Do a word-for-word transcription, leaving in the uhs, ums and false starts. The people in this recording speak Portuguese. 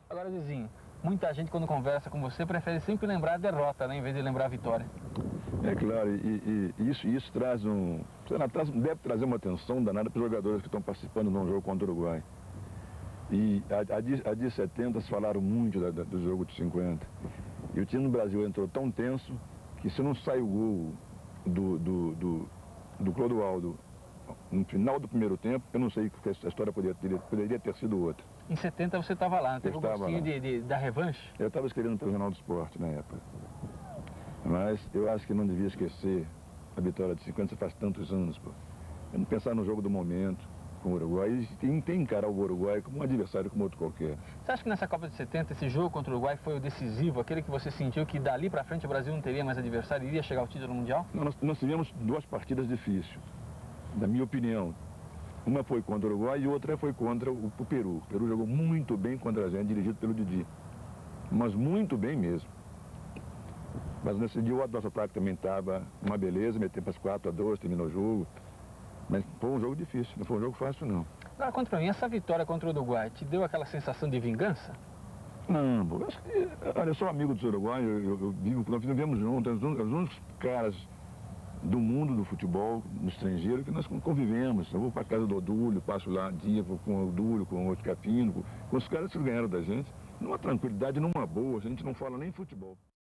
Agora, Zizinho, muita gente quando conversa com você prefere sempre lembrar a derrota, né, em vez de lembrar a vitória. É claro, e, e isso, isso traz um... deve trazer uma atenção danada para os jogadores que estão participando de um jogo contra o Uruguai. E a, a, de, a de setenta se falaram muito da, da, do jogo de cinquenta. E o time do Brasil entrou tão tenso que se não sai o gol do, do, do, do Clodoaldo no final do primeiro tempo, eu não sei que a história poderia ter, poderia ter sido outra. Em setenta você estava lá, não teve um gostinho de, de, da revanche? Eu estava escrevendo para o Jornal do Esporte na época. Mas eu acho que não devia esquecer a vitória de cinquenta, faz tantos anos, pô. Eu não pensar no jogo do momento com o Uruguai e tem, tem que encarar o Uruguai como um adversário como outro qualquer. Você acha que nessa Copa de setenta esse jogo contra o Uruguai foi o decisivo, aquele que você sentiu que dali para frente o Brasil não teria mais adversário e iria chegar ao título mundial? Não, nós, nós tivemos duas partidas difíceis, na minha opinião. Uma foi contra o Uruguai e outra foi contra o, o Peru. O Peru jogou muito bem contra a gente, dirigido pelo Didi. Mas muito bem mesmo. Mas nesse dia o nosso ataque também estava uma beleza, metemos para as quatro a dois, terminou o jogo. Mas foi um jogo difícil, não foi um jogo fácil não. Agora, contra mim, essa vitória contra o Uruguai te deu aquela sensação de vingança? Não, eu acho que, olha, eu sou amigo dos uruguaios, eu, eu, eu vivo, nós vivemos juntos, os únicos caras do mundo do futebol, no estrangeiro, que nós convivemos. Eu vou para casa do Odúlio, passo lá dia com o Odúlio, com o Capino, com, com os caras que ganharam da gente, numa tranquilidade, numa boa, a gente não fala nem futebol.